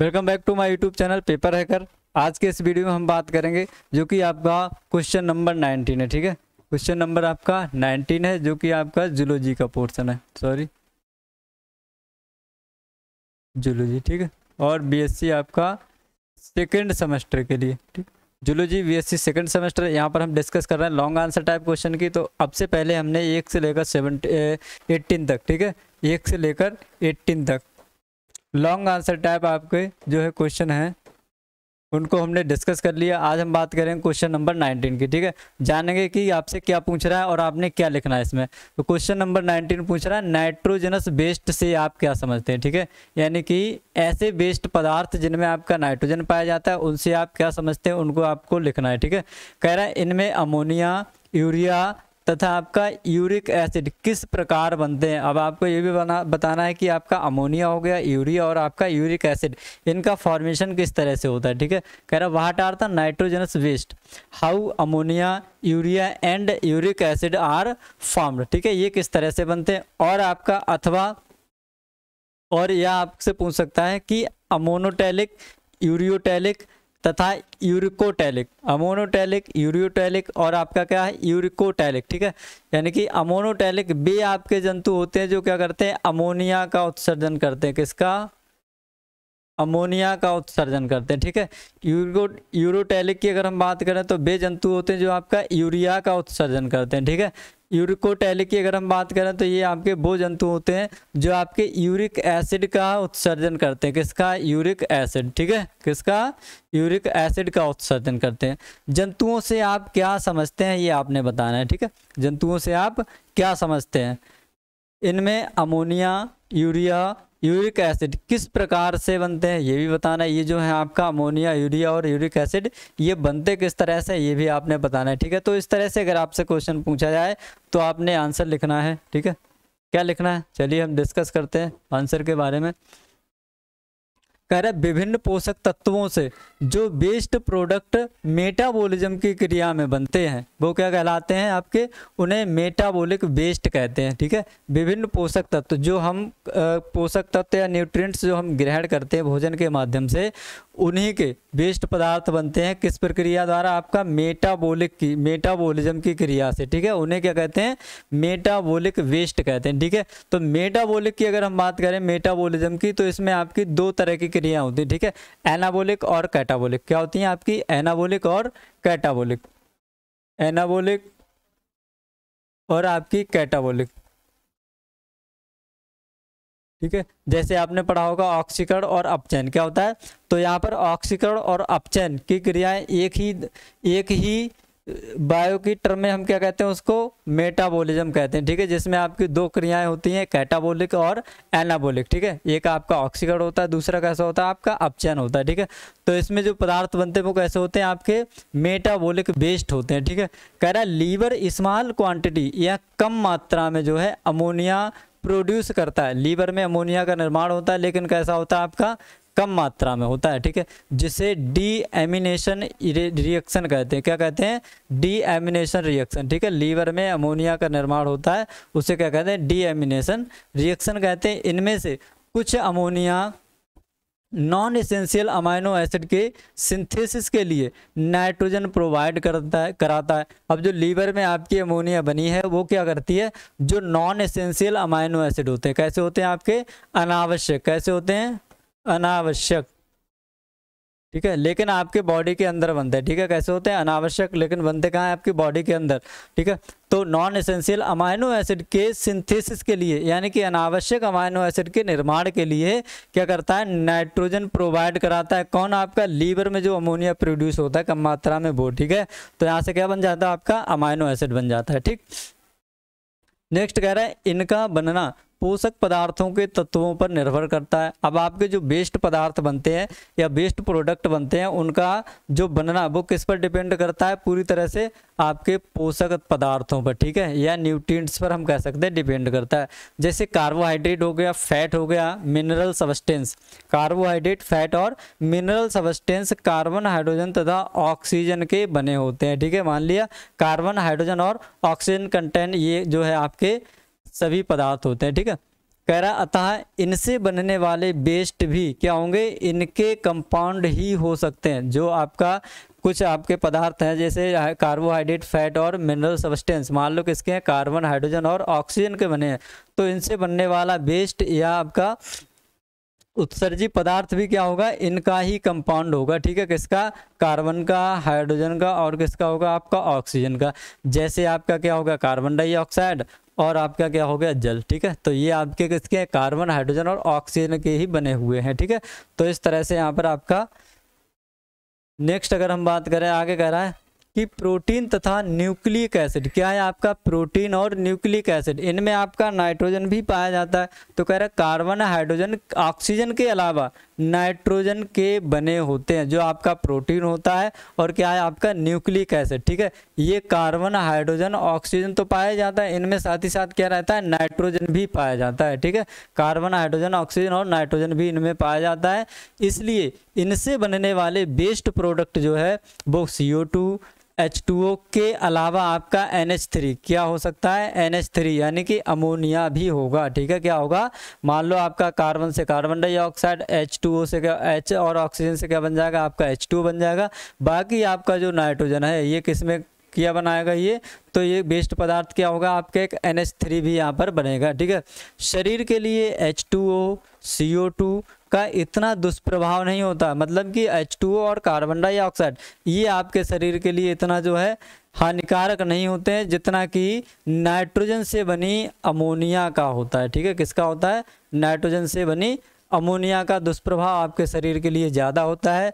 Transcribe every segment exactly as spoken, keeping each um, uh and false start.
Welcome back to my YouTube channel paper hacker. आज के इस वीडियो में हम बात करेंगे जो कि आपका क्वेश्चन नंबर नाइनटीन है। ठीक है, क्वेश्चन नंबर आपका नाइनटीन है जो कि आपका जूलॉजी का पोर्शन है, सॉरी जूलॉजी। ठीक है, और बीएससी आपका सेकंड सेमेस्टर के लिए। ठीक, जूलॉजी बीएससी सेकंड सेमेस्टर। यहाँ पर हम डिस्कस कर रहे हैं लॉन्ग आंसर टाइप क्वेश्चन की। तो अब से पहले हमने एक से लेकर सेवेंटी एट्टीन तक, ठीक है, एक से लेकर एट्टीन तक लॉन्ग आंसर टाइप आपके जो है क्वेश्चन हैं उनको हमने डिस्कस कर लिया। आज हम बात करेंगे क्वेश्चन नंबर नाइनटीन की। ठीक है, जानेंगे कि आपसे क्या पूछ रहा है और आपने क्या लिखना है इसमें। तो क्वेश्चन नंबर नाइनटीन पूछ रहा है नाइट्रोजनस वेस्ट से आप क्या समझते हैं। ठीक है, यानी कि ऐसे वेस्ट पदार्थ जिनमें आपका नाइट्रोजन पाया जाता है उनसे आप क्या समझते हैं, उनको आपको लिखना है। ठीक है, कह रहा है इनमें अमोनिया, यूरिया तथा आपका यूरिक एसिड किस प्रकार बनते हैं। अब आपको ये भी बना बताना है कि आपका अमोनिया हो गया, यूरिया और आपका यूरिक एसिड, इनका फॉर्मेशन किस तरह से होता है। ठीक है, कह रहा what are the nitrogenous waste, how ammonia, urea and uric acid are formed. ठीक है, ये किस तरह से बनते हैं। और आपका अथवा और यह आपसे पूछ सकता है कि अमोनोटैलिक, यूरियोटैलिक तथा यूरिकोटैलिक, अमोनोटैलिक, यूरियोटैलिक और आपका क्या है यूरिकोटैलिक। ठीक है, यानी कि अमोनोटैलिक वे आपके जंतु होते हैं जो क्या करते हैं, अमोनिया का उत्सर्जन करते हैं। किसका? अमोनिया का उत्सर्जन करते हैं। ठीक है, यूरो यूरोटैलिक की अगर हम बात करें तो वे जंतु होते हैं जो आपका यूरिया का उत्सर्जन करते हैं। ठीक है, यूरिकोटैलिक की अगर हम बात करें तो ये आपके वो जंतु होते हैं जो आपके यूरिक एसिड का उत्सर्जन करते हैं। किसका? Uric acid. ठीक है, किसका? यूरिक एसिड का उत्सर्जन करते हैं। जंतुओं से आप क्या समझते हैं ये आपने बताना है। ठीक है, जंतुओं से आप क्या समझते हैं। इनमें अमोनिया, यूरिया, यूरिक एसिड किस प्रकार से बनते हैं ये भी बताना है। ये जो है आपका अमोनिया, यूरिया और यूरिक एसिड ये बनते किस तरह से ये भी आपने बताना है। ठीक है, तो इस तरह से अगर आपसे क्वेश्चन पूछा जाए तो आपने आंसर लिखना है। ठीक है, क्या लिखना है, चलिए हम डिस्कस करते हैं आंसर के बारे में। कह रहा है विभिन्न पोषक तत्वों से जो वेस्ट प्रोडक्ट मेटाबॉलिज्म की क्रिया में बनते हैं वो क्या कहलाते हैं आपके, उन्हें मेटाबॉलिक वेस्ट कहते हैं। ठीक है, विभिन्न पोषक तत्व जो हम पोषक तत्व या न्यूट्रिएंट्स जो हम ग्रहण करते हैं भोजन के माध्यम से उन्हीं के वेस्ट पदार्थ बनते हैं। किस प्रक्रिया द्वारा? आपका मेटाबॉलिक की, मेटाबॉलिज्म की क्रिया से। ठीक है, उन्हें क्या कहते हैं, मेटाबॉलिक वेस्ट कहते हैं। ठीक है, तो मेटाबॉलिक की अगर हम बात करें मेटाबॉलिज्म की तो इसमें आपकी दो तरह की क्रिया होती है। ठीक है, एनाबॉलिक और कैटाबॉलिक। क्या होती हैं आपकी? एनाबॉलिक और कैटाबॉलिक, एनाबॉलिक और आपकी कैटाबॉलिक। ठीक है, जैसे आपने पढ़ा होगा ऑक्सीकरण और अपचयन क्या होता है। तो यहाँ पर ऑक्सीकरण और अपचयन की क्रियाएं एक ही एक ही बायो की टर्म में हम क्या कहते हैं, उसको मेटाबॉलिज्म कहते हैं। ठीक है, जिसमें आपकी दो क्रियाएं होती हैं, कैटाबॉलिक और एनाबॉलिक। ठीक है, एक आपका ऑक्सीकरण होता है, दूसरा कैसा होता है आपका अपचयन होता है। ठीक है, तो इसमें जो पदार्थ बनते हैं वो कैसे होते हैं आपके मेटाबॉलिक वेस्ट होते हैं। ठीक है, कह रहा है लीवर स्मॉल क्वांटिटी या कम मात्रा में जो है अमोनिया प्रोड्यूस करता है। लीवर में अमोनिया का निर्माण होता है लेकिन कैसा होता है आपका, कम मात्रा में होता है। ठीक है, जिसे डी एमिनेशन रिएक्शन कहते हैं। क्या कहते हैं? Deamination reaction. ठीक है, लीवर में अमोनिया का निर्माण होता है उसे क्या कहते हैं, डी एमिनेशन रिएक्शन कहते हैं। इनमें से कुछ ammonia non essential amino acid के सिंथेसिस के लिए नाइट्रोजन प्रोवाइड करता है कराता है। अब जो लीवर में आपकी अमोनिया बनी है वो क्या करती है, जो नॉन एसेंशियल अमाइनो एसिड होते हैं, कैसे होते हैं आपके, अनावश्यक, कैसे होते हैं, अनावश्यक। ठीक है, लेकिन आपके बॉडी के अंदर बनते हैं। ठीक है, कैसे होते हैं, अनावश्यक, लेकिन बनते कहाँ है, आपकी बॉडी के अंदर। ठीक है, तो नॉन एसेंशियल अमाइनो एसिड के सिंथेसिस के लिए यानी कि अनावश्यक अमाइनो एसिड के निर्माण के लिए क्या करता है, नाइट्रोजन प्रोवाइड कराता है। कौन? आपका लीवर में जो अमोनिया प्रोड्यूस होता है कम मात्रा में वो। ठीक है, तो यहाँ से क्या बन जाता है आपका, अमाइनो एसिड बन जाता है। ठीक, नेक्स्ट कह रहा है इनका बनना पोषक पदार्थों के तत्वों पर निर्भर करता है। अब आपके जो वेस्ट पदार्थ बनते हैं या वेस्ट प्रोडक्ट बनते हैं उनका जो बनना वो किस पर डिपेंड करता है, पूरी तरह से आपके पोषक पदार्थों पर। ठीक है, या न्यूट्रिएंट्स पर हम कह सकते हैं डिपेंड करता है। जैसे कार्बोहाइड्रेट हो गया, फैट हो गया, मिनरल सबस्टेंस। कार्बोहाइड्रेट, फैट और मिनरल सबस्टेंस कार्बन, हाइड्रोजन तथा ऑक्सीजन के बने होते हैं। ठीक है, मान लिया कार्बन, हाइड्रोजन और ऑक्सीजन कंटेंट ये जो है आपके सभी पदार्थ होते हैं। ठीक है, कह रहा अतः इनसे बनने वाले वेस्ट भी क्या होंगे, इनके कंपाउंड ही हो सकते हैं। जो आपका कुछ आपके पदार्थ हैं जैसे कार्बोहाइड्रेट, फैट और मिनरल सब्सटेंस, मान लो किसके हैं, कार्बन, हाइड्रोजन और ऑक्सीजन के बने हैं, तो इनसे बनने वाला वेस्ट या आपका उत्सर्जी पदार्थ भी क्या होगा, इनका ही कंपाउंड होगा। ठीक है, किसका, कार्बन का, हाइड्रोजन का और किसका होगा, आपका ऑक्सीजन का। जैसे आपका क्या होगा, कार्बन डाइऑक्साइड और आपका क्या हो गया, जल। ठीक है, तो ये आपके किसके, कार्बन, हाइड्रोजन और ऑक्सीजन के ही बने हुए हैं। ठीक है, तो इस तरह से यहाँ पर आपका नेक्स्ट अगर हम बात करें, आगे कह रहा है कि प्रोटीन तथा न्यूक्लिक एसिड, क्या है आपका, प्रोटीन और न्यूक्लिक एसिड, इनमें आपका नाइट्रोजन भी पाया जाता है। तो कह रहा है कार्बन, हाइड्रोजन, ऑक्सीजन के अलावा नाइट्रोजन के बने होते हैं जो आपका प्रोटीन होता है, और क्या है आपका न्यूक्लिक एसिड। ठीक है, ये कार्बन, हाइड्रोजन, ऑक्सीजन तो पाया जाता है, इनमें साथ ही साथ क्या रहता है, नाइट्रोजन भी पाया जाता है। ठीक है, कार्बन, हाइड्रोजन, ऑक्सीजन और नाइट्रोजन भी इनमें पाया जाता है। इसलिए इनसे बनने वाले बेस्ट प्रोडक्ट जो है वो C O two, H two O के अलावा आपका एन एच थ्री क्या हो सकता है, एन एच थ्री यानी कि अमोनिया भी होगा। ठीक है, क्या होगा, मान लो आपका कार्बन से carbon dioxide, H two O से क्या, H और ऑक्सीजन से क्या बन जाएगा, आपका एच टू ओ बन जाएगा। बाकी आपका जो नाइट्रोजन है ये किस में किया बनाएगा ये, तो ये बेस्ट पदार्थ क्या होगा, आपके एक एन एच थ्री भी यहाँ पर बनेगा। ठीक है, शरीर के लिए H two O, C O two का इतना दुष्प्रभाव नहीं होता, मतलब कि एच टू ओ और कार्बन डाइऑक्साइड ये आपके शरीर के लिए इतना जो है हानिकारक नहीं होते हैं जितना कि नाइट्रोजन से बनी अमोनिया का होता है। ठीक है, किसका होता है, नाइट्रोजन से बनी अमोनिया का दुष्प्रभाव आपके शरीर के लिए ज़्यादा होता है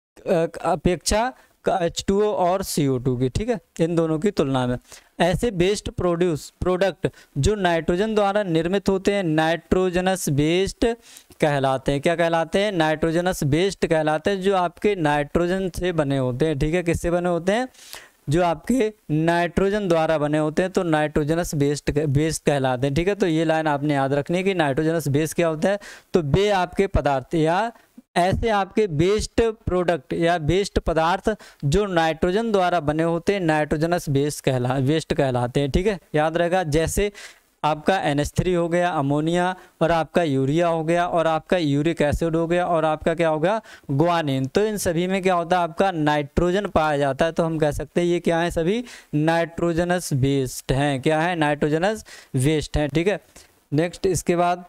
अपेक्षा एच टू ओ और सी ओ टू की। ठीक है, इन दोनों की तुलना में। ऐसे बेस्ट प्रोड्यूस प्रोडक्ट जो नाइट्रोजन द्वारा निर्मित होते हैं नाइट्रोजनस बेस्ड कहलाते हैं। क्या कहलाते हैं, नाइट्रोजनस बेस्ड कहलाते हैं, जो आपके नाइट्रोजन से बने होते हैं। ठीक है, किससे बने होते हैं, जो आपके नाइट्रोजन द्वारा बने होते हैं, तो नाइट्रोजनस बेस्ड बेस्ड कहलाते हैं। ठीक है, तो ये लाइन आपने याद रखनी है कि नाइट्रोजनस बेस क्या होता है, तो वे आपके पदार्थ या ऐसे आपके बेस्ड प्रोडक्ट या बेस्ड पदार्थ जो नाइट्रोजन द्वारा बने होते हैं नाइट्रोजनस बेस कहला वेस्ट कहलाते हैं। ठीक है, याद रहेगा, जैसे आपका एन एच थ्री हो गया, अमोनिया, और आपका यूरिया हो गया, और आपका यूरिक एसिड हो गया, और आपका क्या होगा, गुआनिन। तो इन सभी में क्या होता है, आपका नाइट्रोजन पाया जाता है। तो हम कह सकते हैं ये क्या है, सभी नाइट्रोजनस बेस्ड हैं। क्या है, नाइट्रोजनस वेस्ट हैं। ठीक है, नेक्स्ट इसके बाद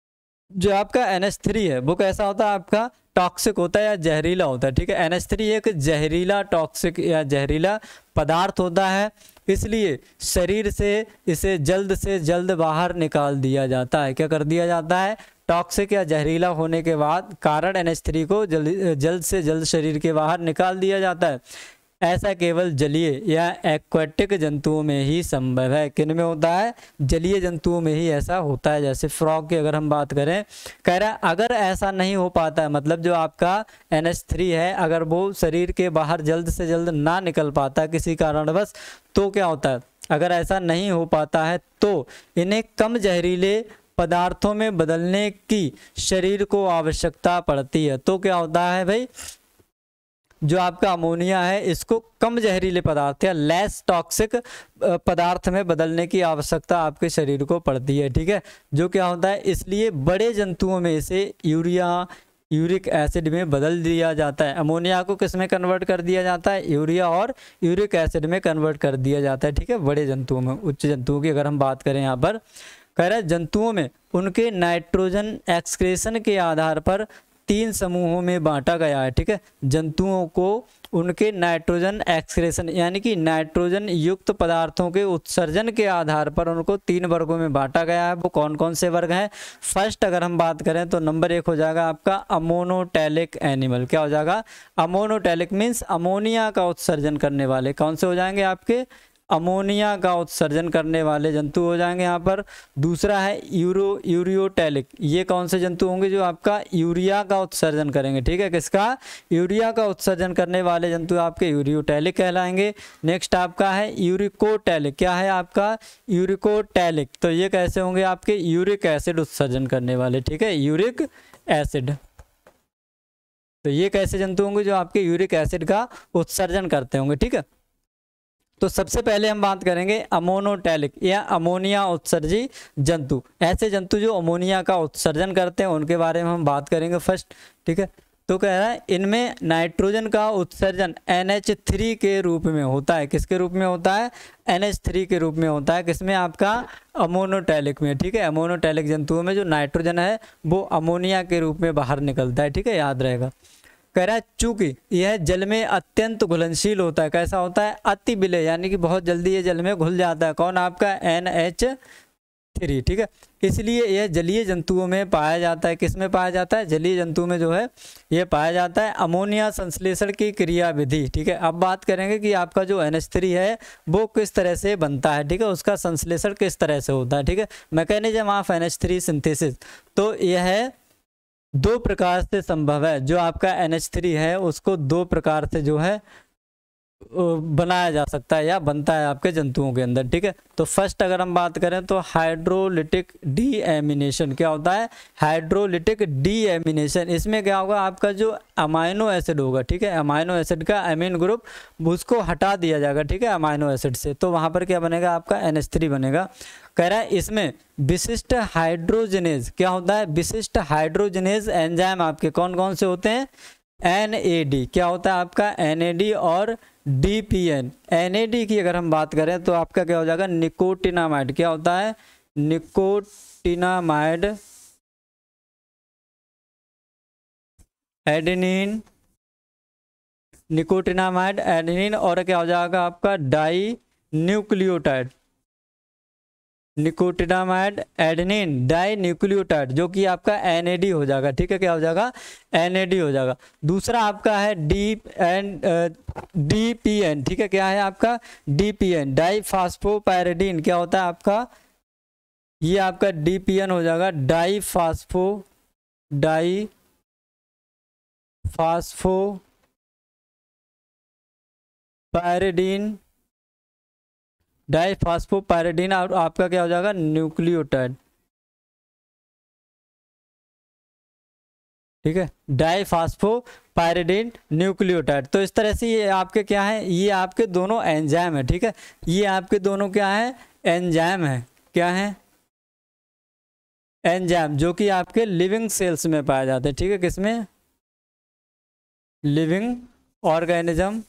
जो आपका एन एच थ्री है वो कैसा होता है, आपका टॉक्सिक होता है या जहरीला होता है। ठीक है, एन एच थ्री एक जहरीला टॉक्सिक या जहरीला पदार्थ होता है, इसलिए शरीर से इसे जल्द से जल्द बाहर निकाल दिया जाता है। क्या कर दिया जाता है, टॉक्सिक या जहरीला होने के बाद कारण एन एच थ्री को जल्द जल्द से जल्द शरीर के बाहर निकाल दिया जाता है। ऐसा केवल जलीय या एक्वाटिक जंतुओं में ही संभव है। किन में होता है, जलीय जंतुओं में ही ऐसा होता है। जैसे फ्रॉग की अगर हम बात करें, कह रहा है अगर ऐसा नहीं हो पाता है, मतलब जो आपका एन एच थ्री है अगर वो शरीर के बाहर जल्द से जल्द ना निकल पाता किसी कारणवश, तो क्या होता है, अगर ऐसा नहीं हो पाता है तो इन्हें कम जहरीले पदार्थों में बदलने की शरीर को आवश्यकता पड़ती है। तो क्या होता है भाई, जो आपका अमोनिया है इसको कम जहरीले पदार्थ या लेस टॉक्सिक पदार्थ में बदलने की आवश्यकता आपके शरीर को पड़ती है। ठीक है, जो क्या होता है, इसलिए बड़े जंतुओं में इसे यूरिया यूरिक एसिड में बदल दिया जाता है। अमोनिया को किस में कन्वर्ट कर दिया जाता है, यूरिया और यूरिक एसिड में कन्वर्ट कर दिया जाता है। ठीक है, बड़े जंतुओं में। उच्च जंतुओं की अगर हम बात करें, यहाँ पर कह रहा है जंतुओं में उनके नाइट्रोजन एक्सक्रेशन के आधार पर तीन समूहों में बांटा गया है। ठीक है, जंतुओं को उनके नाइट्रोजन एक्सक्रेशन यानी कि नाइट्रोजन युक्त पदार्थों के उत्सर्जन के आधार पर उनको तीन वर्गों में बांटा गया है। वो कौन कौन से वर्ग हैं, फर्स्ट अगर हम बात करें तो नंबर एक हो जाएगा आपका अमोनोटैलिक एनिमल। क्या हो जाएगा, अमोनोटैलिक मीन्स अमोनिया का उत्सर्जन करने वाले। कौन से हो जाएंगे, आपके अमोनिया का उत्सर्जन करने वाले जंतु हो जाएंगे यहाँ पर। दूसरा है यूरो यूरियोटैलिक, ये कौन से जंतु होंगे, जो आपका यूरिया का उत्सर्जन करेंगे। ठीक है, किसका, यूरिया का उत्सर्जन करने वाले जंतु आपके यूरियोटैलिक कहलाएंगे। नेक्स्ट आपका है यूरिकोटैलिक। क्या है आपका, यूरिकोटैलिक, तो ये कैसे होंगे, आपके यूरिक एसिड उत्सर्जन करने वाले। ठीक है, यूरिक एसिड, तो ये कैसे जंतु होंगे, जो आपके यूरिक एसिड का उत्सर्जन करते होंगे। ठीक है, तो सबसे पहले हम बात करेंगे अमोनोटैलिक या अमोनिया उत्सर्जी जंतु। ऐसे जंतु जो अमोनिया का उत्सर्जन करते हैं उनके बारे में हम बात करेंगे फर्स्ट, ठीक है। तो कह रहा है इनमें नाइट्रोजन का उत्सर्जन एन एच थ्री के रूप में होता है। किसके रूप में होता है? एन एच थ्री के रूप में होता है। किसमें? आपका अमोनोटैलिक में, ठीक है। अमोनोटैलिक जंतुओं में जो नाइट्रोजन है वो अमोनिया के रूप में बाहर निकलता है, ठीक है, याद रहेगा। कह रहा है चूंकि यह जल में अत्यंत घुलनशील होता है। कैसा होता है? अति विलय, यानी कि बहुत जल्दी ये जल में घुल जाता है। कौन? आपका एन एच थ्री, ठीक है। इसलिए यह जलीय जंतुओं में पाया जाता है। किस में पाया जाता है? जलीय जंतुओं में जो है ये पाया जाता है। अमोनिया संश्लेषण की क्रिया विधि, ठीक है। अब बात करेंगे कि आपका जो एन एच थ्री है वो किस तरह से बनता है, ठीक है, उसका संश्लेषण किस तरह से होता है, ठीक है। Mechanism of N H three synthesis, तो यह दो प्रकार से संभव है। जो आपका एन एच थ्री है उसको दो प्रकार से जो है बनाया जा सकता है या बनता है आपके जंतुओं के अंदर, ठीक है। तो फर्स्ट अगर हम बात करें तो हाइड्रोलिटिक डीएमिनेशन। क्या होता है? Hydrolytic deamination. इसमें क्या होगा? आपका जो अमाइनो एसिड होगा, ठीक है, अमाइनो एसिड का अमीन ग्रुप उसको हटा दिया जाएगा, ठीक है, अमाइनो एसिड से। तो वहां पर क्या बनेगा? आपका एन एच थ्री बनेगा। कह रहा है इसमें विशिष्ट हाइड्रोजनेज, क्या होता है? विशिष्ट हाइड्रोजनेज एंजाइम आपके कौन कौन से होते हैं? N A D. क्या होता है आपका? एन ए डी और D P N. N A D की अगर हम बात करें तो आपका क्या हो जाएगा? निकोटिनामाइड। क्या होता है? निकोटिनामाइड, एडेनिन, निकोटिनामाइड, एडेनिन, और क्या हो जाएगा आपका? Dinucleotide. Nicotinamide, adenine, dinucleotide, जो कि आपका एन ए डी हो जाएगा, ठीक है। क्या हो जाएगा? एन ए डी हो जाएगा। दूसरा आपका है D N D P N, ठीक है। क्या है आपका? D P N, diphosphopyridine. क्या होता है आपका? ये आपका डी पी एन हो जाएगा, diphospho diphosphopyridine, diphosphopyridine, और आपका क्या हो जाएगा? न्यूक्लियोटाइड, ठीक है, डाइफॉस्फोपायरिडीन न्यूक्लियोटाइड। तो इस तरह से ये आपके क्या है? ये आपके दोनों एंजाइम है, ठीक है। ये आपके दोनों क्या है? एंजाइम है। क्या है? एंजाइम, जो कि आपके लिविंग सेल्स में पाए जाते हैं, ठीक है। किसमें? लिविंग ऑर्गेनिज्म,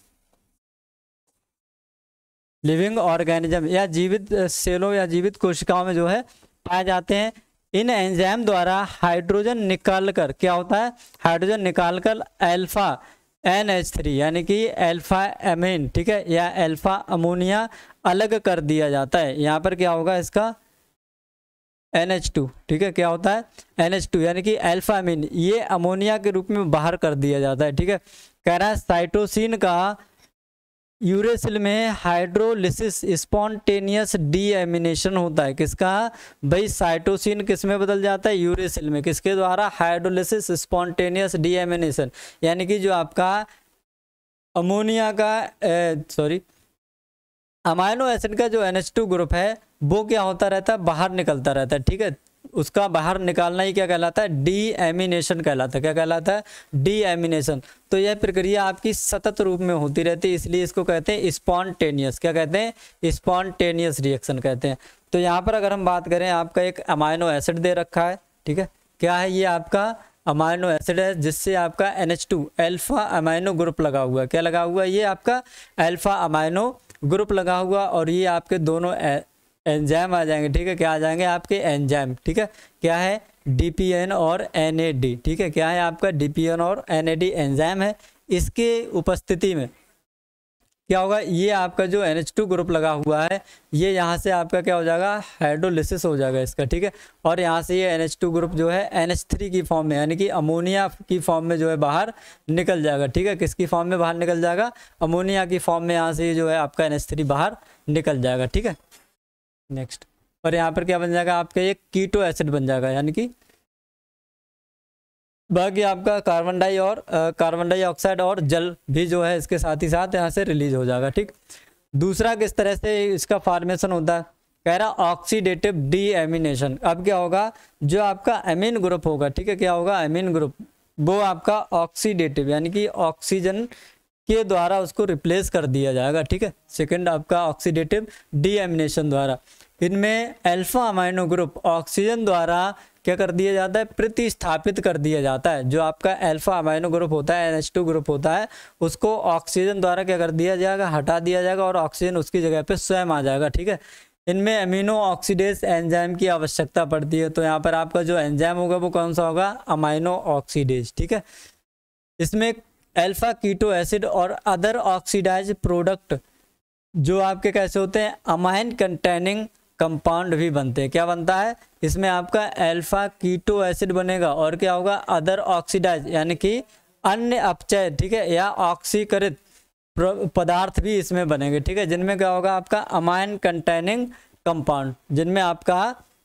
लिविंग ऑर्गेनिज्म या जीवित सेलों या जीवित कोशिकाओं में जो है पाए जाते हैं। इन एंजाइम द्वारा हाइड्रोजन निकालकर, क्या होता है? हाइड्रोजन निकालकर अल्फा एन एच थ्री यानी कि अल्फा एमीन, ठीक है, या अल्फा अमोनिया अलग कर दिया जाता है। यहाँ पर क्या होगा इसका? एन एच टू, ठीक है। क्या होता है? एन एच टू यानी कि अल्फा एमीन, ये अमोनिया के रूप में बाहर कर दिया जाता है, ठीक है। कह रहा है साइटोसिन का यूरेसिल में हाइड्रोलिसिस स्पॉन्टेनियस डीएमिनेशन होता है। किसका? भाई साइटोसिन किस में बदल जाता है? यूरेसिल में। किसके द्वारा? हाइड्रोलिसिस स्पॉन्टेनियस डीएमिनेशन, यानी कि जो आपका अमोनिया का सॉरी अमाइनो एसिड का जो एन एच टू ग्रुप है वो क्या होता रहता है? बाहर निकलता रहता है, ठीक है। उसका बाहर निकालना ही क्या कहलाता है? डीएमिनेशन कहलाता है। क्या कहलाता है? डीएमिनेशन। तो यह प्रक्रिया आपकी सतत रूप में होती रहती है, इसलिए इसको कहते हैं स्पॉन्टेनियस। क्या कहते हैं? स्पॉन्टेनियस रिएक्शन कहते हैं। तो यहाँ पर अगर हम बात करें, आपका एक अमाइनो एसिड दे रखा है, ठीक है। क्या है ये? आपका अमाइनो एसिड है, जिससे आपका N H two alpha amino group लगा हुआ है। क्या लगा हुआ है? ये आपका अल्फा अमाइनो ग्रुप लगा हुआ, और ये आपके दोनों एंजाइम आ जाएंगे, ठीक है। क्या आ जाएंगे? आपके एंजाइम, ठीक है। क्या है? डी पी एन और एन ए डी, ठीक है। क्या है आपका? डी पी एन और एन ए डी एंजाइम है। इसके उपस्थिति में क्या होगा? ये आपका जो एन एच टू ग्रुप लगा हुआ है, ये यहाँ से आपका क्या हो जाएगा? हाइड्रोलिसिस हो जाएगा इसका, ठीक है। और यहाँ से ये एन एच टू ग्रुप जो है एन एच थ्री की फॉर्म में, यानी कि अमोनिया की फॉर्म में जो है बाहर निकल जाएगा, ठीक है। किसकी फॉर्म में बाहर निकल जाएगा? अमोनिया की फॉर्म में यहाँ से जो है आपका एन एच थ्री बाहर निकल जाएगा, ठीक है। नेक्स्ट, और यहाँ पर क्या बन जाएगा? आपका एक कीटो एसिड बन जाएगा, यानी कि बाकी आपका कार्बन डाई और कार्बन डाइऑक्साइड और जल भी जो है इसके साथ ही साथ यहाँ से रिलीज हो जाएगा, ठीक। दूसरा किस तरह से इसका फॉर्मेशन होता है? कह रहा ऑक्सीडेटिव डीएमिनेशन। अब क्या होगा? जो आपका एमीन ग्रुप होगा, ठीक है, क्या होगा? एमीन ग्रुप, वो आपका ऑक्सीडेटिव यानी कि ऑक्सीजन के द्वारा उसको रिप्लेस कर दिया जाएगा, ठीक है। सेकंड आपका ऑक्सीडेटिव डीएमिनेशन द्वारा। इनमें अल्फा अमाइनो ग्रुप ऑक्सीजन द्वारा क्या कर दिया जाता है, प्रतिस्थापित कर दिया जाता है। जो आपका अल्फा अमाइनो ग्रुप होता है, एन एच टू ग्रुप होता है, उसको ऑक्सीजन द्वारा क्या कर दिया जाएगा, हटा दिया जाएगा और ऑक्सीजन उसकी जगह पे स्वयं आ जाएगा, ठीक है। इनमें अमीनो ऑक्सीडेज एंजाइम की आवश्यकता पड़ती है, तो यहाँ पर आपका जो एंजाइम होगा वो कौन सा होगा, अमाइनो ऑक्सीडेज, ठीक है। इसमें अल्फा कीटो एसिड और अदर ऑक्सीडाइज प्रोडक्ट जो आपके कैसे होते हैं, अमाइन कंटेनिंग कंपाउंड भी बनते हैं। क्या बनता है, इसमें आपका अल्फा कीटो एसिड बनेगा और क्या होगा, अदर ऑक्सीडाइज यानी कि अन्य अपचय, ठीक है, या ऑक्सीकृत पदार्थ भी इसमें बनेंगे, ठीक है। जिनमें क्या होगा, आपका अमाइन कंटेनिंग कंपाउंड, जिनमें आपका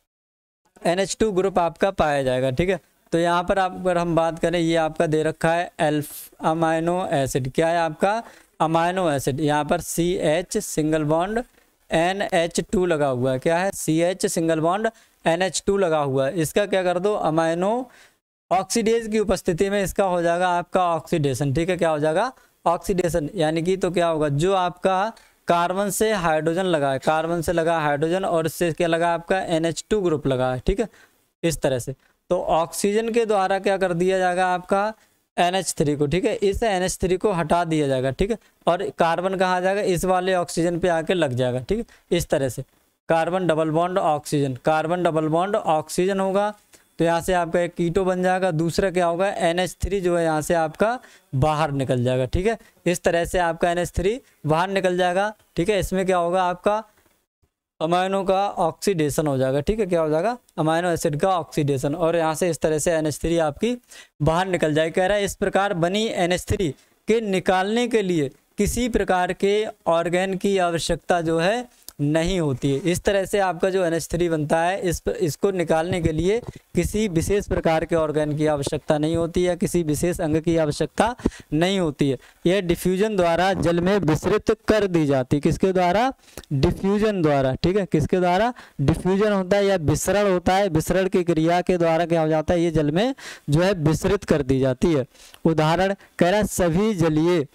एन एच टू ग्रुप आपका पाया जाएगा, ठीक है। तो यहाँ पर आप अगर हम बात करें, ये आपका दे रखा है अल्फा अमाइनो एसिड, क्या है आपका अमाइनो एसिड, यहाँ पर C H single bond N H two लगा हुआ है, क्या है, C H single bond N H two लगा हुआ है। इसका क्या कर दो, अमाइनो ऑक्सीडेज की उपस्थिति में इसका हो जाएगा आपका ऑक्सीडेशन, ठीक है। क्या हो जाएगा, ऑक्सीडेशन, यानी कि तो क्या होगा, जो आपका कार्बन से हाइड्रोजन लगा है, कार्बन से लगा हाइड्रोजन और इससे क्या लगा आपका एन एच टू ग्रुप लगा है, ठीक है, इस तरह से। तो ऑक्सीजन के द्वारा क्या कर दिया जाएगा आपका एन एच थ्री को, ठीक है, इस एन एच थ्री को हटा दिया जाएगा, ठीक है, और कार्बन कहाँ जाएगा, इस वाले ऑक्सीजन पे आके लग जाएगा, ठीक है, इस तरह से। Carbon double bond oxygen, carbon double bond oxygen होगा, तो यहाँ से आपका एक कीटो बन जाएगा, दूसरा क्या होगा, एन एच थ्री जो है यहाँ से आपका बाहर निकल जाएगा, ठीक है। इस तरह से आपका एन एच थ्री बाहर निकल जाएगा, ठीक है। इसमें क्या होगा, आपका अमाइनो का ऑक्सीडेशन हो जाएगा, ठीक है, क्या हो जाएगा, अमाइनो एसिड का ऑक्सीडेशन, और यहाँ से इस तरह से एन एच थ्री आपकी बाहर निकल जाएगी। कह रहा है इस प्रकार बनी एन एच थ्री के निकालने के लिए किसी प्रकार के ऑर्गेन की आवश्यकता जो है नहीं होती है। इस तरह से आपका जो एन एच थ्री बनता है, इस इसको निकालने के लिए किसी विशेष प्रकार के ऑर्गेन की आवश्यकता नहीं होती है, किसी विशेष अंग की आवश्यकता नहीं होती है। यह डिफ्यूजन द्वारा जल में विसरित कर दी जाती है, किसके द्वारा, डिफ्यूजन द्वारा, ठीक है, किसके द्वारा, डिफ्यूजन होता है या विसरण होता है, विसरण की क्रिया के द्वारा क्या हो जाता है, ये जल में जो है विसरित कर दी जाती है। उदाहरण कह रहा है सभी जलीय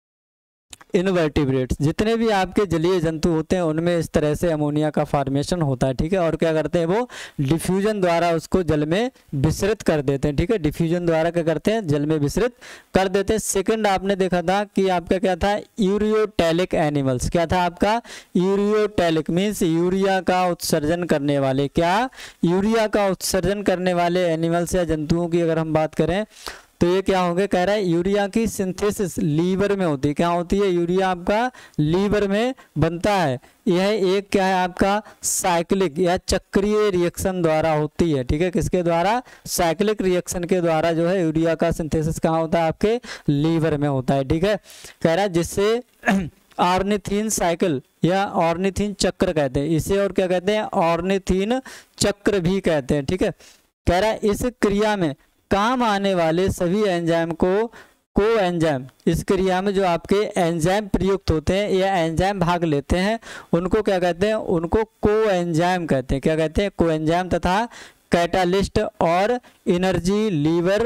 इनवर्टिब्रेट्स, जितने भी आपके जलीय जंतु होते हैं उनमें इस तरह से अमोनिया का फॉर्मेशन होता है, ठीक है, और क्या करते हैं, वो डिफ्यूजन द्वारा उसको जल में विसरित कर देते हैं, ठीक है, डिफ्यूजन द्वारा क्या करते हैं, जल में विसरित कर देते हैं। सेकंड आपने देखा था कि आपका क्या था, यूरियोटैलिक एनिमल्स, क्या था आपका, यूरियोटैलिक मीन्स यूरिया का उत्सर्जन करने वाले, क्या, यूरिया का उत्सर्जन करने वाले एनिमल्स या जंतुओं की अगर हम बात करें तो ये क्या होंगे, कह रहा है यूरिया की सिंथेसिस लीवर में होती है, क्या होती है, यूरिया आपका लीवर में बनता है। यह एक क्या है आपका साइक्लिक या चक्रीय रिएक्शन द्वारा होती है, ठीक है, किसके द्वारा, साइक्लिक रिएक्शन के द्वारा जो है यूरिया का सिंथेसिस कहाँ होता है, आपके लीवर में होता है, ठीक है। कह रहा है जिससे ऑर्निथीन साइकिल या ऑर्निथीन चक्र कहते हैं इसे, और क्या कहते हैं, ऑर्निथीन चक्र भी कहते हैं, ठीक है। कह रहा है इस क्रिया में काम आने वाले सभी एंजाइम को को एंजाइम, इस क्रिया में जो आपके एंजाइम प्रयुक्त होते हैं या एंजाइम भाग लेते हैं उनको क्या कहते हैं, उनको को एंजाइम कहते हैं, क्या कहते हैं, को एंजाइम तथा कैटालिस्ट और एनर्जी लीवर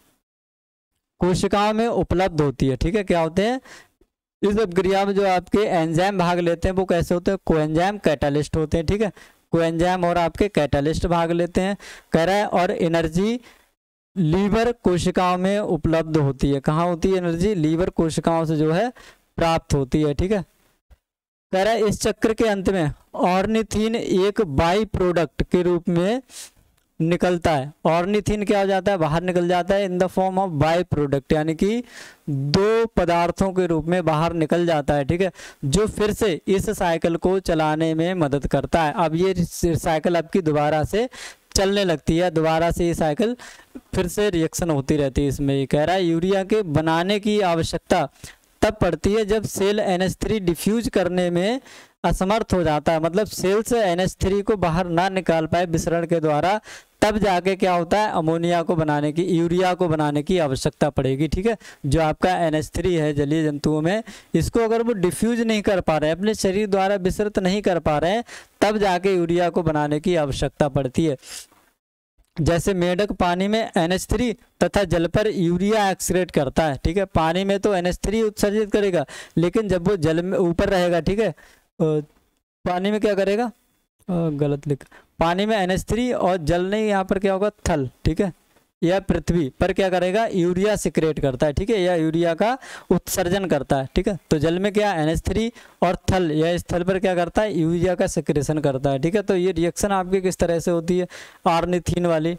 कोशिकाओं में उपलब्ध होती है, ठीक है, क्या होते हैं, इस क्रिया में जो आपके एंजाइम भाग लेते हैं वो कैसे होते हैं, को एंजाइम कैटालिस्ट होते हैं, ठीक है, को एंजाइम और आपके कैटालिस्ट भाग लेते हैं। कह रहा है और एनर्जी लीवर कोशिकाओं में उपलब्ध होती है, कहाँ होती है एनर्जी, लीवर कोशिकाओं से जो है प्राप्त होती है, ठीक है। कह रहा है इस चक्र के अंत में ऑर्निथीन एक बाई प्रोडक्ट के रूप में निकलता है, ऑर्निथीन क्या हो जाता है, बाहर निकल जाता है in the form of byproduct, यानी कि दो पदार्थों के रूप में बाहर निकल जाता है, ठीक है, जो फिर से इस साइकिल को चलाने में मदद करता है। अब ये साइकिल आपकी दोबारा से चलने लगती है, दोबारा से ये साइकिल फिर से रिएक्शन होती रहती है इसमें। ये कह रहा है यूरिया के बनाने की आवश्यकता तब पड़ती है जब cell N H three diffuse करने में असमर्थ हो जाता है, मतलब सेल से एन एच थ्री को बाहर ना निकाल पाए विसरण के द्वारा, तब जाके क्या होता है, अमोनिया को बनाने की, यूरिया को बनाने की आवश्यकता पड़ेगी, ठीक है। जो आपका एन एच थ्री है जलीय जंतुओं में, इसको अगर वो डिफ्यूज नहीं कर पा रहे हैं, अपने शरीर द्वारा विसरित नहीं कर पा रहे हैं, तब जाके यूरिया को बनाने की आवश्यकता पड़ती है। जैसे मेढक पानी में एन एच थ्री तथा जल पर यूरिया एक्सक्रेट करता है, ठीक है। पानी में तो एन एच थ्री उत्सर्जित करेगा, लेकिन जब वो जल में ऊपर रहेगा, ठीक है, पानी में क्या करेगा, आ, गलत लिखा, पानी में एन एच थ्री और जल नहीं, यहाँ पर क्या होगा, थल, ठीक है, या पृथ्वी पर क्या करेगा, यूरिया सिक्रेट करता है, ठीक है, या यूरिया का उत्सर्जन करता है, ठीक है। तो जल में क्या एन एच थ्री और थल या स्थल पर क्या करता है, यूरिया का सिक्रेशन करता है, ठीक है। तो ये रिएक्शन आपकी किस तरह से होती है, ऑर्निथीन वाली।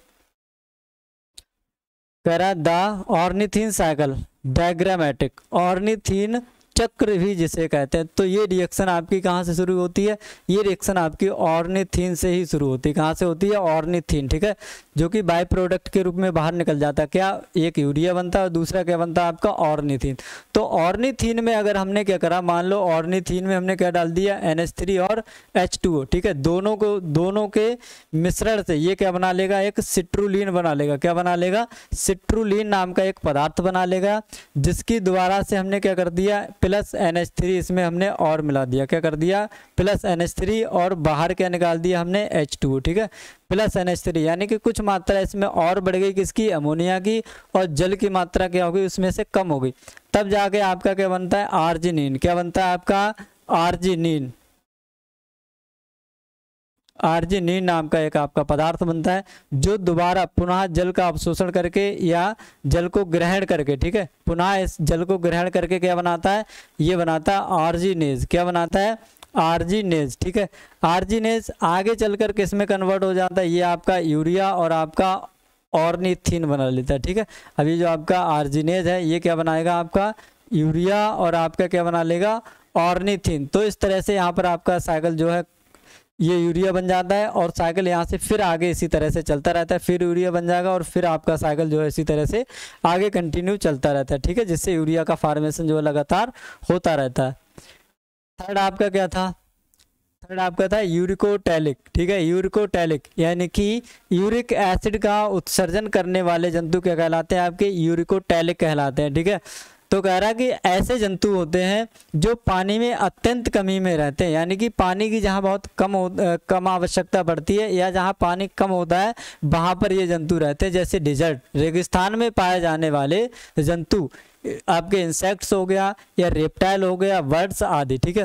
कह रहा the ornithine cycle diagrammatic, ornithine चक्र भी जिसे कहते हैं। तो ये रिएक्शन आपकी कहाँ से शुरू होती है, ये रिएक्शन आपकी ऑर्निथीन से ही शुरू होती है। कहाँ से होती है, ऑर्निथीन, ठीक है, जो कि बाय प्रोडक्ट के रूप में बाहर निकल जाता है। क्या, एक यूरिया बनता है और दूसरा क्या बनता है आपका, ऑर्निथीन। तो ऑर्निथीन में अगर हमने क्या करा, मान लो ऑर्निथीन में हमने क्या डाल दिया, एन एच थ्री और एच टू ओ, ठीक है, दोनों को दोनों के मिश्रण से ये क्या बना लेगा, एक सिट्रुलिन बना लेगा। क्या बना लेगा, सिट्रुलिन नाम का एक पदार्थ बना लेगा, जिसकी द्वारा से हमने क्या कर दिया, प्लस एन एच थ्री इसमें हमने और मिला दिया। क्या कर दिया, प्लस एन एच थ्री और बाहर क्या निकाल दिया हमने, एच टू ओ, ठीक है, प्लस एन एच थ्री, यानी कि कुछ मात्रा इसमें और बढ़ गई, किसकी, अमोनिया की, और जल की मात्रा क्या हो गई, उसमें से कम हो गई। तब जाके आपका क्या बनता है, आर्जिनिन। क्या बनता है आपका, आर्जिनिन। आर्जिनिन नाम का एक आपका पदार्थ बनता है, जो दोबारा पुनः जल का अवशोषण करके या जल को ग्रहण करके, ठीक है, पुनः इस जल को ग्रहण करके क्या बनाता है, ये बनाता है आर्जिनेज। क्या बनाता है, आर्जिनेज, ठीक है। आर्जिनेज आगे चलकर किस में कन्वर्ट हो जाता है, ये आपका यूरिया और आपका ऑर्निथीन बना लेता है, ठीक है। अभी जो आपका आर्जिनेज है ये क्या बनाएगा, आपका यूरिया और आपका क्या बना लेगा, ऑर्निथीन। तो इस तरह से यहाँ पर आपका साइकिल जो है, ये यूरिया बन जाता है और साइकिल यहाँ से फिर आगे इसी तरह से चलता रहता है, फिर यूरिया बन जाएगा और फिर आपका साइकिल जो है इसी तरह से आगे कंटिन्यू चलता रहता है, ठीक है, जिससे यूरिया का फॉर्मेशन जो है लगातार होता रहता है। थर्ड आपका क्या था, थर्ड आपका था यूरिकोटैलिक, ठीक है, यूरिकोटैलिक यानी कि यूरिक एसिड का उत्सर्जन करने वाले जंतु क्या कहलाते हैं, आपके यूरिकोटैलिक कहलाते हैं, ठीक है। तो कह रहा है कि ऐसे जंतु होते हैं जो पानी में अत्यंत कमी में रहते हैं, यानी कि पानी की जहाँ बहुत कम हो, कम आवश्यकता पड़ती है या जहाँ पानी कम होता है वहाँ पर ये जंतु रहते हैं। जैसे डिजर्ट, रेगिस्तान में पाए जाने वाले जंतु आपके इंसेक्ट्स हो गया या रेप्टाइल हो गया, बर्ड्स आदि, ठीक है,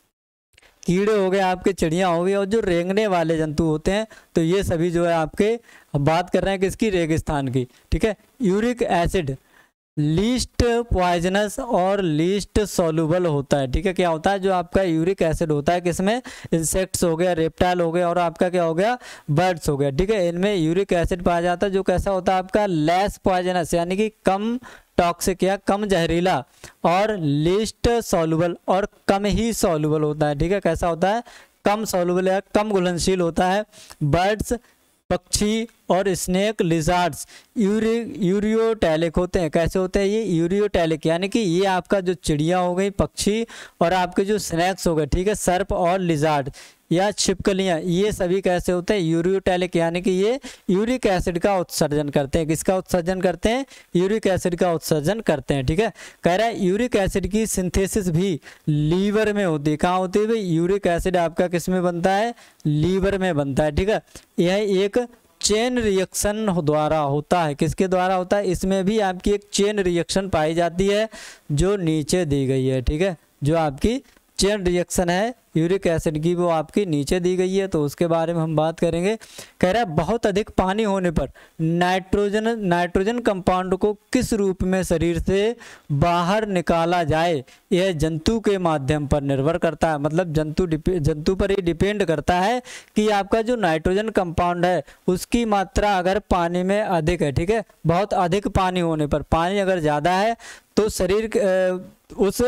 कीड़े हो गए, आपके चिड़िया हो गई, और जो रेंगने वाले जंतु होते हैं, तो ये सभी जो है आपके, बात कर रहे हैं किसकी, रेगिस्तान की, ठीक है। यूरिक एसिड लीस्ट पॉइजनस और लीस्ट सॉल्युबल होता है, ठीक है। क्या होता है, जो आपका यूरिक एसिड होता है किसमें, इंसेक्ट्स हो गया, रेप्टाइल हो गया और आपका क्या हो गया, बर्ड्स हो गया, ठीक है। इनमें यूरिक एसिड पाया जाता है जो कैसा होता है आपका, लेस पॉइजनस, यानी कि कम टॉक्सिक या कम जहरीला, और लीस्ट सॉल्युबल और कम ही सॉल्युबल होता है, ठीक है। कैसा होता है, कम सॉल्युबल या कम घुलनशील होता है। बर्ड्स, पक्षी और स्नेक, लिजार्ड्स यूरि यूरियोटैलिक होते हैं। कैसे होते हैं ये, यूरियोटैलिक, यानी कि ये आपका जो चिड़िया हो गई, पक्षी, और आपके जो स्नैक्स हो गए, ठीक है, सर्प और लिजार्ड या छिपकलियां, ये सभी कैसे होते हैं, यूरियोटैलिक, यानी कि ये यूरिक एसिड का उत्सर्जन करते हैं। किसका उत्सर्जन करते हैं, यूरिक एसिड का उत्सर्जन करते हैं, ठीक है। कह रहा है यूरिक एसिड की सिंथेसिस भी लीवर में होती है। कहाँ होती है भाई, यूरिक एसिड आपका किस में बनता है, लीवर में बनता है, ठीक है। यह एक चेन रिएक्शन द्वारा होता है। किसके द्वारा होता है, इसमें भी आपकी एक चेन रिएक्शन पाई जाती है जो नीचे दी गई है, ठीक है। जो आपकी चेन रिएक्शन है यूरिक एसिड की, वो आपकी नीचे दी गई है, तो उसके बारे में हम बात करेंगे। कह रहा है बहुत अधिक पानी होने पर नाइट्रोजन नाइट्रोजन कंपाउंड को किस रूप में शरीर से बाहर निकाला जाए, यह जंतु के माध्यम पर निर्भर करता है। मतलब जंतु जंतु पर ही डिपेंड करता है कि आपका जो नाइट्रोजन कंपाउंड है उसकी मात्रा अगर पानी में अधिक है, ठीक है, बहुत अधिक पानी होने पर, पानी अगर ज़्यादा है तो शरीर उस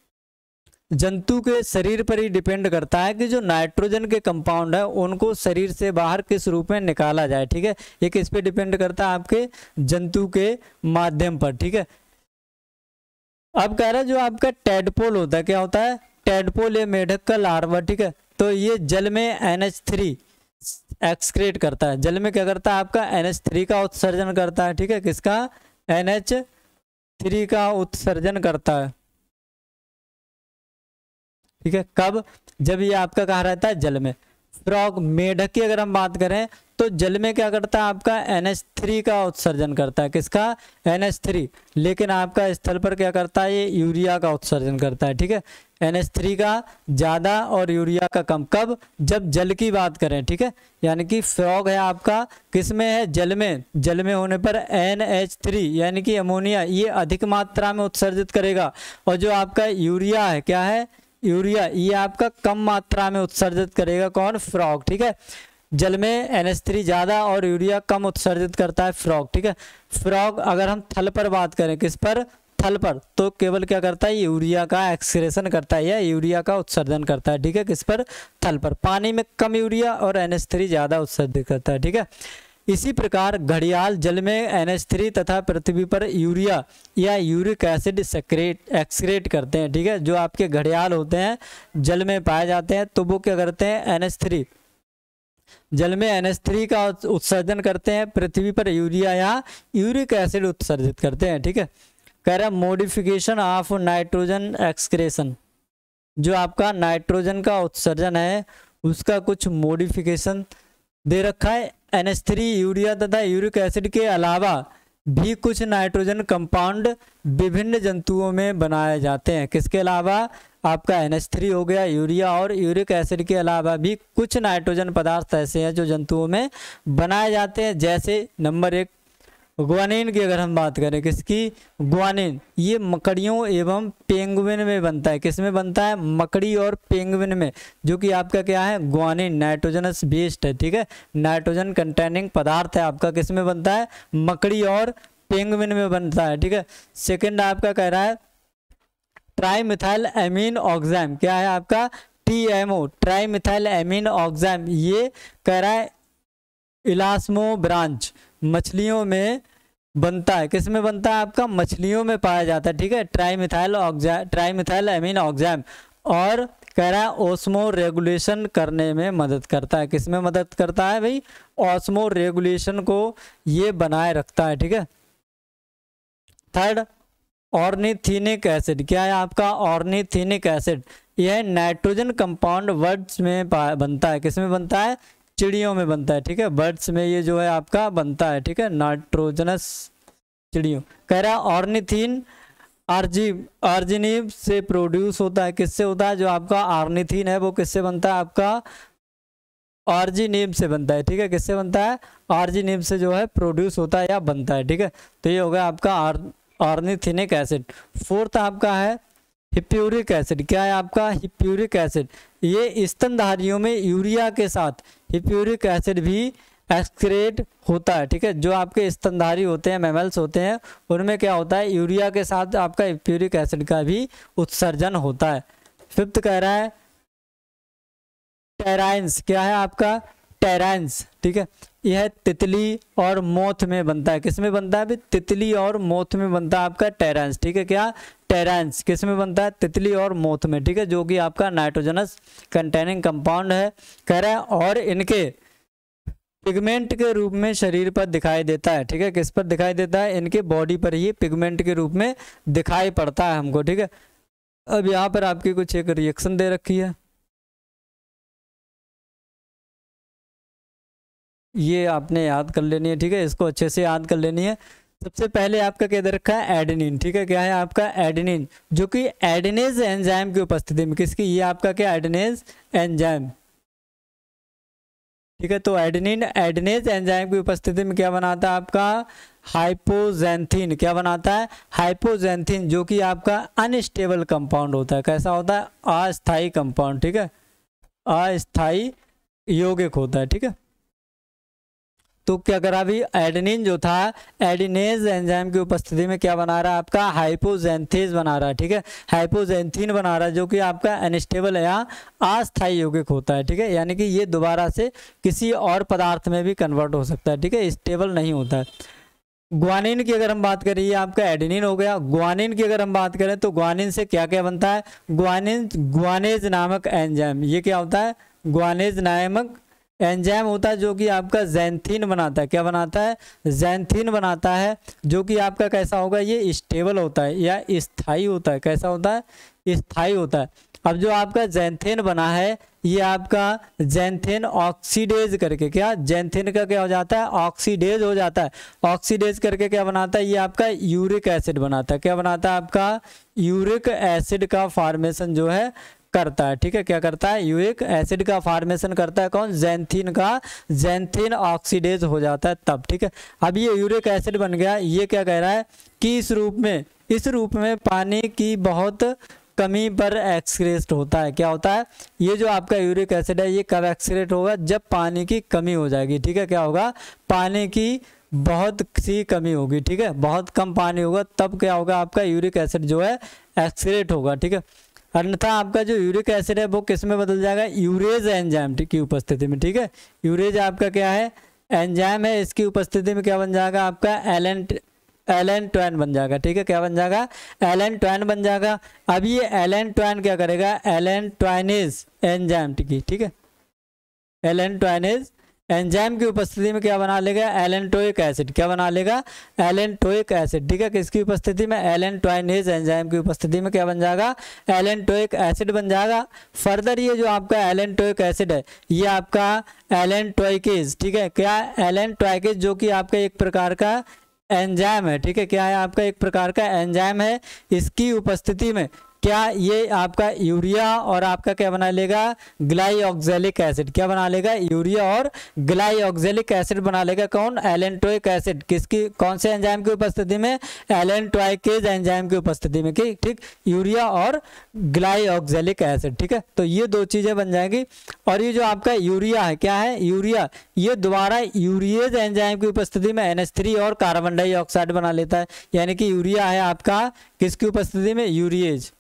जंतु के शरीर पर ही डिपेंड करता है कि जो नाइट्रोजन के कंपाउंड है उनको शरीर से बाहर किस रूप में निकाला जाए, ठीक है। ये किस पे डिपेंड करता है, आपके जंतु के माध्यम पर, ठीक है। अब कह रहा है जो आपका टेडपोल होता है, क्या होता है, टेडपोल ये मेढक का लार्वा, ठीक है। तो ये जल में एन एच थ्री एक्सक्रेट करता है, जल में क्या करता है आपका एन एच थ्री का उत्सर्जन करता है, ठीक है। किसका, एन एच थ्री का उत्सर्जन करता है, ठीक है। कब, जब ये आपका कहाँ रहता है, जल में। फ्रॉग, मेढक की अगर हम बात करें तो जल में क्या करता है आपका एन एच थ्री का उत्सर्जन करता है, किसका, एन एच थ्री, लेकिन आपका स्थल पर क्या करता है, ये यूरिया का उत्सर्जन करता है, ठीक है, एन एच थ्री का ज़्यादा और यूरिया का कम, कब, जब जल की बात करें, ठीक है, यानी कि फ्रॉग है आपका किस में है, जल में, जल में होने पर एन एच थ्री यानी कि अमोनिया ये अधिक मात्रा में उत्सर्जित करेगा, और जो आपका यूरिया है, क्या है, यूरिया, ये आपका कम मात्रा में उत्सर्जित करेगा, कौन, फ्रॉग, ठीक है, जल में एन एच थ्री ज़्यादा और यूरिया कम उत्सर्जित करता है फ्रॉग, ठीक है। फ्रॉग अगर हम थल पर बात करें, किस पर, थल पर, तो केवल क्या करता है, यूरिया का एक्सक्रेशन करता है या यूरिया का उत्सर्जन करता है, ठीक है, किस पर, थल पर, पानी में कम यूरिया और एन एच थ्री ज़्यादा उत्सर्जित करता है, ठीक है। इसी प्रकार घड़ियाल जल में एन एच थ्री तथा पृथ्वी पर यूरिया या यूरिक एसिड सेक्रेट एक्सक्रेट करते हैं, ठीक है, जो आपके घड़ियाल होते हैं जल में पाए जाते हैं तो वो क्या करते हैं, एन एच थ्री, जल में एन एच थ्री का उत्सर्जन करते हैं, पृथ्वी पर यूरिया या यूरिक एसिड उत्सर्जित करते हैं, ठीक है। कह रहा है मॉडिफिकेशन ऑफ नाइट्रोजन एक्सक्रेशन, जो आपका नाइट्रोजन का उत्सर्जन है उसका कुछ मॉडिफिकेशन दे रखा है, एन एच थ्री, यूरिया तथा यूरिक एसिड के अलावा भी कुछ नाइट्रोजन कंपाउंड विभिन्न जंतुओं में बनाए जाते हैं, किसके अलावा, आपका एन एच थ्री हो गया, यूरिया और यूरिक एसिड के अलावा भी कुछ नाइट्रोजन पदार्थ ऐसे हैं जो जंतुओं में बनाए जाते हैं, जैसे नंबर एक ग्वानिन की अगर हम बात करें, किसकी, ग्वानिन, ये मकड़ियों एवं पेंगुइन में बनता है, किस में बनता है, मकड़ी और पेंगुइन में, जो कि आपका क्या है, ग्वानिन नाइट्रोजनस बेस्ड है, ठीक है, नाइट्रोजन कंटेनिंग पदार्थ है आपका, किस में बनता है, मकड़ी और पेंगुइन में बनता है, ठीक है। सेकंड आपका कह रहा है ट्राई मिथाइल एमीन ऑक्साइम, क्या है आपका, T M O, trimethylamine oxime, ये कह रहा है इलास्मो ब्रांच, मछलियों में बनता है, किस में बनता है आपका, मछलियों में पाया जाता है, ठीक है, trimethyl oxime, trimethylamine oxime, और कह रहा है ऑस्मो रेगुलेशन करने में मदद करता है, किस में मदद करता है भाई, ऑस्मो रेगुलेशन को ये बनाए रखता है, ठीक है। थर्ड ऑर्निथिनिक एसिड, क्या है आपका, ऑर्निथिनिक एसिड, यह नाइट्रोजन कंपाउंड वर्ड्स में बनता है, किस में बनता है, चिड़ियों में बनता है, ठीक है, बर्ड्स में ये जो है आपका बनता है, ठीक है, नाइट्रोजनस चिड़ियों। कह रहा है ऑर्निथीन आर्जी आर्जिनिब से प्रोड्यूस होता है, किससे होता है, जो आपका ऑर्निथीन है वो किससे बनता है आपका, आर्जिनिब से बनता है, ठीक है, किससे बनता है, आर्जिनिब से जो है प्रोड्यूस होता है या बनता है, ठीक है, तो ये होगा आपका ऑर्निथिनिक एसिड। फोर्थ आपका है हिप्यूरिक एसिड, क्या है आपका, हिप्यूरिक एसिड, ये स्तनधारियों में यूरिया के साथ हिप्यूरिक एसिड भी एक्सक्रेट होता है, ठीक है, जो आपके स्तनधारी होते हैं, मैमल्स होते हैं, उनमें क्या होता है, यूरिया के साथ आपका हिप्यूरिक एसिड का भी उत्सर्जन होता है। फिफ्थ कह रहा है टेराइंस, क्या है आपका, टेराइंस, ठीक है, यह तितली और मोथ में बनता है, किस में बनता है, तितली और मोथ में बनता है आपका टेराइंस, ठीक है, क्या, टेराइंस किस में बनता है, तितली और मोथ में, ठीक है, जो कि आपका नाइट्रोजनस कंटेनिंग कंपाउंड है। कह रहा है और इनके पिगमेंट के रूप में शरीर पर दिखाई देता है, ठीक है, किस पर दिखाई देता है, इनके बॉडी पर ही पिगमेंट के रूप में दिखाई पड़ता है हमको, ठीक है। अब यहाँ पर आपकी कुछ एक रिएक्शन दे रखी है, ये आपने याद कर लेनी है, ठीक है, इसको अच्छे से याद कर लेनी है। सबसे पहले आपका क्या दे रखा है, एडेनिन, ठीक है, क्या है आपका, एडेनिन, जो कि एडेनेज एंजाइम की उपस्थिति में, किसकी, ये आपका क्या, एडेनेज एंजाइम, ठीक है, तो एडेनिन एडेनेज एंजाइम की उपस्थिति में क्या बनाता है आपका, हाइपोजेंथिन, क्या बनाता है, हाइपोजेंथिन, जो कि आपका अनस्टेबल कंपाउंड होता है, कैसा होता है, अस्थाई कंपाउंड, ठीक है, अस्थाई यौगिक होता है, ठीक है। तो क्या करा अभी, एडेनिन जो था एडिनेज एंजाइम की उपस्थिति में क्या बना रहा है आपका, हाइपोजेंथेज बना रहा है, ठीक है, हाइपोजेंथिन बना रहा है, जो कि आपका अनस्टेबल या अस्थायी यौगिक होता है, ठीक है, यानी कि ये दोबारा से किसी और पदार्थ में भी कन्वर्ट हो सकता है, ठीक है, स्टेबल नहीं होता है। ग्वानिन की अगर हम बात करें, ये आपका एडेनिन हो गया। ग्वानिन की अगर हम बात करें तो ग्वानिन से क्या क्या बनता है, ग्वानिन ग्वानेज नामक एंजाइम, ये क्या होता है, ग्वानेज नामक एंजाइम होता है जो कि आपका ज़ैंथीन बनाता है। क्या बनाता है? ज़ैंथीन बनाता है, जो कि आपका कैसा होगा, ये स्टेबल होता है या स्थायी होता है। कैसा होता है? स्थायी होता है। अब जो आपका ज़ैंथीन बना है, ये आपका ज़ैंथीन ऑक्सीडेज करके, क्या ज़ैंथीन का क्या हो जाता है? ऑक्सीडेज हो जाता है। ऑक्सीडेज करके क्या बनाता है? ये आपका यूरिक एसिड बनाता है। क्या बनाता है? आपका यूरिक एसिड का फॉर्मेशन जो है करता है। ठीक है, क्या करता है? यूरिक एसिड का फॉर्मेशन करता है। कौन? ज़ैंथीन का। ज़ैंथीन ऑक्सीडेज हो जाता है तब। ठीक है, अब ये यूरिक एसिड बन गया। ये क्या कह रहा है कि इस रूप में इस रूप में पानी की बहुत कमी पर एक्सक्रेट होता है। क्या होता है? ये जो आपका यूरिक एसिड है, ये कब एक्सक्रेट होगा? जब पानी की कमी हो जाएगी। ठीक है, क्या होगा? पानी की बहुत सी कमी होगी। ठीक है, बहुत कम पानी होगा तब क्या होगा? आपका यूरिक एसिड जो है एक्सक्रेट होगा। ठीक है, अन्यथा आपका जो यूरिक एसिड है वो किस में बदल जाएगा? यूरेज एंजाइम की उपस्थिति में। ठीक है, यूरेज आपका क्या है? एंजाइम है। इसकी उपस्थिति में क्या बन जाएगा? आपका एलन एलन ट्वेन बन जाएगा। ठीक है, क्या बन जाएगा? एलन ट्वेन बन जाएगा। अब ये एलन ट्वेन क्या करेगा? Allantoinase enzyme. ठीक है, एलन ट्वेनेज एंजाइम की उपस्थिति में क्या बना लेगा? Allantoic acid. क्या बना लेगा? Allantoic acid. ठीक है, किसकी उपस्थिति में? एलेंटोइनेज एंजाइम की उपस्थिति में क्या बन जाएगा? एलेंटोइक एसिड बन जाएगा। फर्दर ये जो आपका एलेंटोइक एसिड है, ये आपका एलेंटोइकेज। ठीक है, क्या? एलेंटोइकेज, जो कि आपका एक प्रकार का एंजाइम है। ठीक है, क्या है? आपका एक प्रकार का एंजाइम है। इसकी उपस्थिति में क्या ये आपका यूरिया और आपका क्या बना लेगा? Glyoxylic acid. क्या बना लेगा? यूरिया और ग्लाइऑक्जेलिक एसिड बना लेगा। कौन? Allantoic acid. किसकी? कौन से एंजाइम की उपस्थिति में? एलेंटोइकेज एंजाइम की उपस्थिति में। ठीक ठीक यूरिया और ग्लाइऑक्जेलिक एसिड। ठीक है, तो ये दो चीजें बन जाएंगी। और ये जो आपका यूरिया है, क्या है? यूरिया, ये दोबारा यूरिएज एंजाइम की उपस्थिति में एन एच थ्री और कार्बन डाइऑक्साइड बना लेता है। यानी कि यूरिया है आपका किसकी उपस्थिति में? यूरिएज।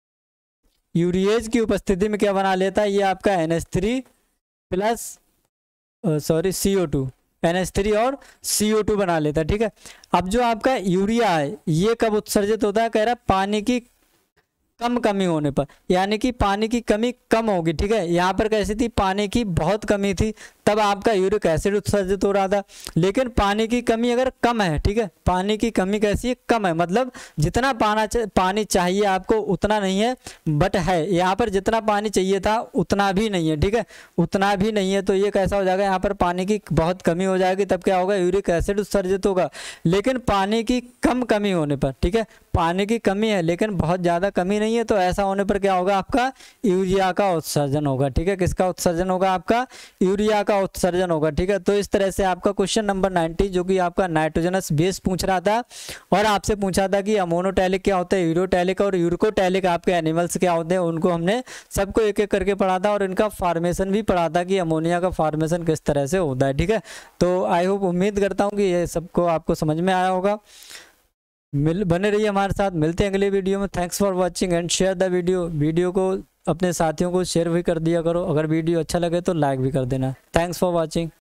यूरिएज की उपस्थिति में क्या बना लेता है? ये आपका N H three plus sorry C O two, N H three और सी ओ टू बना लेता है। ठीक है, अब जो आपका यूरिया है, ये कब उत्सर्जित होता है? कह रहा है पानी की कम कमी होने पर, यानी कि पानी की कमी कम होगी। ठीक है, यहाँ पर कैसी थी? पानी की बहुत कमी थी, तब आपका यूरिक एसिड उत्सर्जित हो रहा था। लेकिन पानी की कमी अगर कम है, ठीक है, पानी की कमी कैसी है? कम है, मतलब जितना पाना पानी चाहिए आपको उतना नहीं है, बट है। यहाँ पर जितना पानी चाहिए था उतना भी नहीं है। ठीक है, उतना भी नहीं है, तो ये कैसा हो जाएगा? यहाँ पर पानी की बहुत कमी हो जाएगी, तब क्या होगा? यूरिक एसिड उत्सर्जित होगा। लेकिन पानी की कम कमी होने पर, ठीक है, पानी की कमी है लेकिन बहुत ज़्यादा कमी नहीं है, तो ऐसा होने पर क्या होगा? आपका यूरिया का उत्सर्जन होगा। ठीक है, किसका उत्सर्जन होगा? आपका यूरिया का उत्सर्जन होगा। ठीक है, तो इस तरह से आपका क्वेश्चन नंबर नाइनटी, जो कि आपका नाइट्रोजनस बेस पूछ रहा था और आपसे पूछा था कि अमोनोटैलिक क्या होता है, यूरोटैलिक और यूरिकोटैलिक आपके एनिमल्स क्या होते हैं, उनको हमने सबको एक एक करके पढ़ा था और इनका फॉर्मेशन भी पढ़ा था कि अमोनिया का फॉर्मेशन किस तरह से होता है। ठीक है, तो आई होप, उम्मीद करता हूँ कि ये सबको आपको समझ में आया होगा। मिल बने रहिए हमारे साथ, मिलते हैं अगले वीडियो में। Thanks for watching and share the video. Video को अपने साथियों को शेयर भी कर दिया करो। अगर वीडियो अच्छा लगे तो लाइक भी कर देना। Thanks for watching.